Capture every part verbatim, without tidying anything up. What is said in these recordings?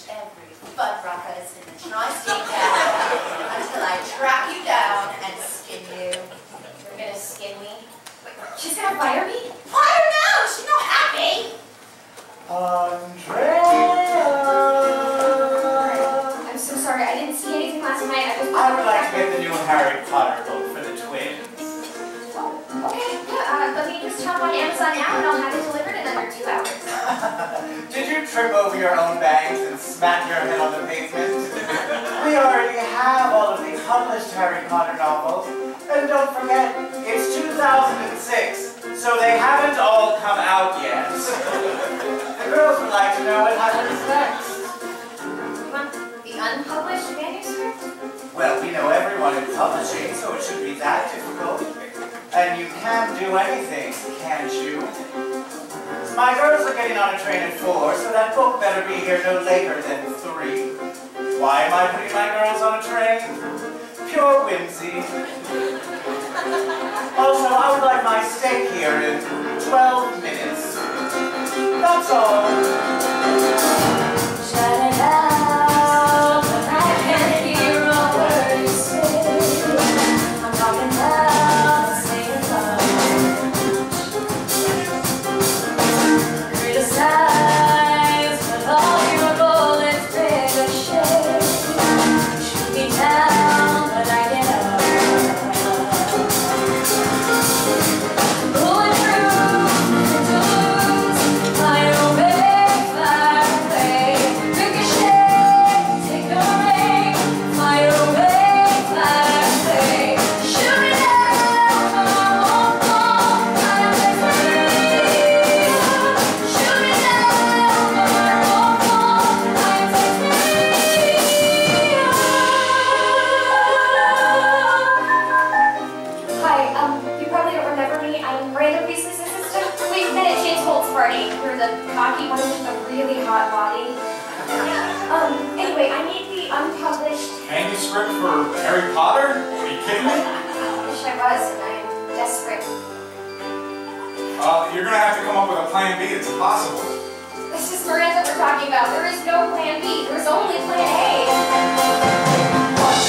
every fuddruckers in the tri-state area until I track you down and skin you. You're gonna skin me? Wait, she's gonna fire me? Fire no! She's not happy! Andrea! I'm so sorry, I didn't see anything last night. I, was I would like to get the new Harry Potter book for the twins. Oh, okay, yeah, uh, let me just hop on Amazon now and I'll have it delivered in under two hours. Did you trip over your own bangs and smack your head on the pavement? We already have all of the published Harry Potter novels. And don't forget, it's two thousand six, so they haven't all come out yet. The girls would like to know what happens next. You want the unpublished manuscript? Well, we know everyone in publishing, so it shouldn't be that difficult. And you can do anything, can't you? My girls are getting on a train at four, so that book better be here no later than three. Why am I putting my girls on a train? Pure whimsy. Also, I would like my steak here in twelve minutes. That's all. Shut it out, I can't hear a word you say. I'm talking loud, saying loud. Criticize, but all your bullets ricochet. Shoot me down, but I get up. Pulling through the doors, fire away, fire away. Ricochet, take a ring, fire away, fire away. Shoot me down, but I won't fall, I am free. Shoot me down, but I won't fall, I am free. Hi, um, you probably don't remember me. I'm Miranda Priestley's assistant. We met at James Holt's party. You're the cocky one with a really hot body. Um, anyway, I need the unpublished. Manuscript for Harry Potter? Are you kidding me? I wish I was, and I'm desperate. Uh, you're gonna have to come up with a plan B. It's impossible. This is Miranda we're talking about. There is no plan B. There's only plan A.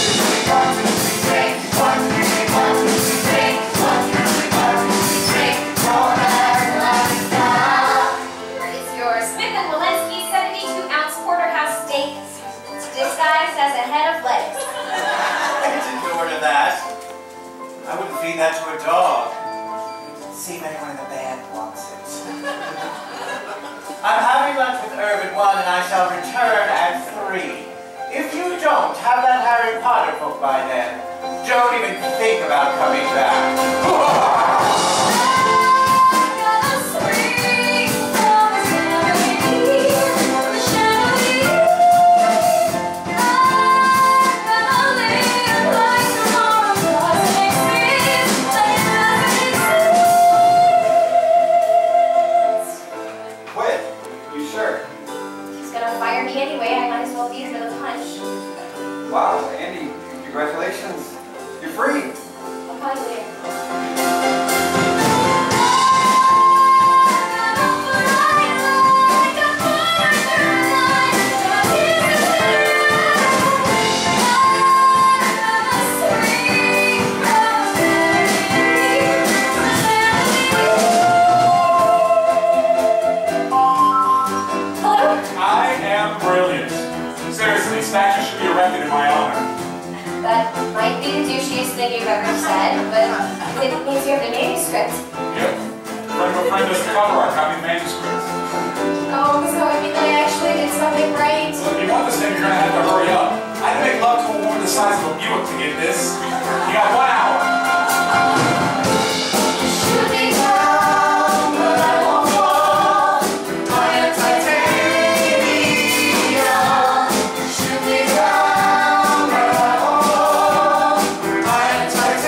Here is your Smith and Walensky seventy-two ounce porterhouse steak, disguised as a head of lettuce. I didn't order that. I wouldn't feed that to a dog. See if anyone in the band wants it. I'm having lunch with Irv at one and I shall return at three. If you don't have that Harry Potter book by then, don't even think about coming back. Quit. You sure? She's gonna fire me anyway. I might as well beat her to the punch. Wow, Andy, congratulations. You're free. I'll call you later. Hello? I am brilliant. Seriously, statues should be erected in my honor. That might be the douchiest thing you've ever said, but it means you have the manuscript. Yep. Friend of a friend doesn't cover our copy manuscripts. Oh, so I mean I actually did something right. So if you want this thing, you're gonna have to hurry up. I'd make love to a woman the size of a Buick to get this. You got one hour. Shoot me down, but I won't fall. I am titanium. Shoot me down, but I won't fall. I am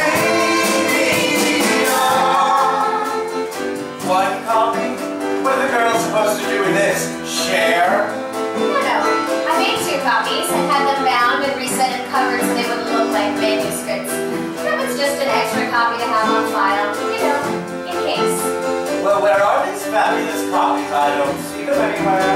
titanium. One copy? What are the girls supposed to do with this? Share? No, no. I made two copies and had them bound and reset in covers so they wouldn't look like manuscripts. That was just an extra copy to have on file, you know, in case. Well, where are these fabulous copies? I don't see them anywhere.